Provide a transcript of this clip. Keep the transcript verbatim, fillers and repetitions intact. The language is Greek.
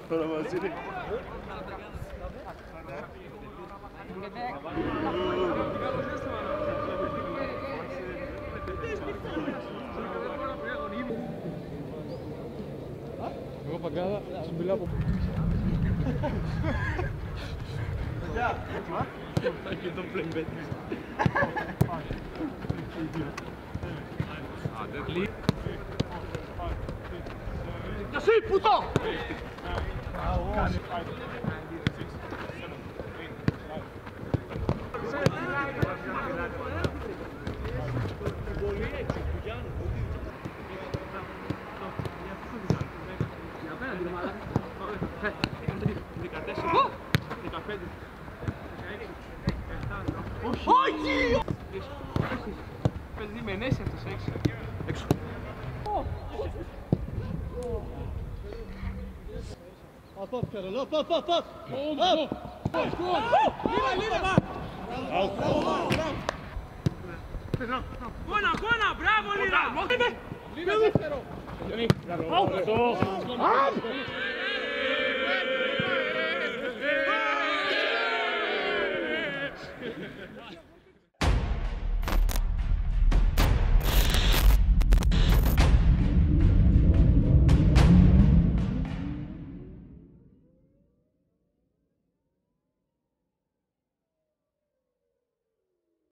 Τώρα μαζί είναι. Εγώ παγκάδα, σου μιλάω από πού. Γεια! Θα και τον πλεμπέτρι. Για εσύ, πουτό! Όχι! Παιδί με ενέσαι αυτός έξω. Έξω. Up, up, Karol, up, up, up, up! Up! Λίνα, Λίνα! Γόνα, γόνα, μπράβο Λίνα! Λίνα δεύτερο! Out!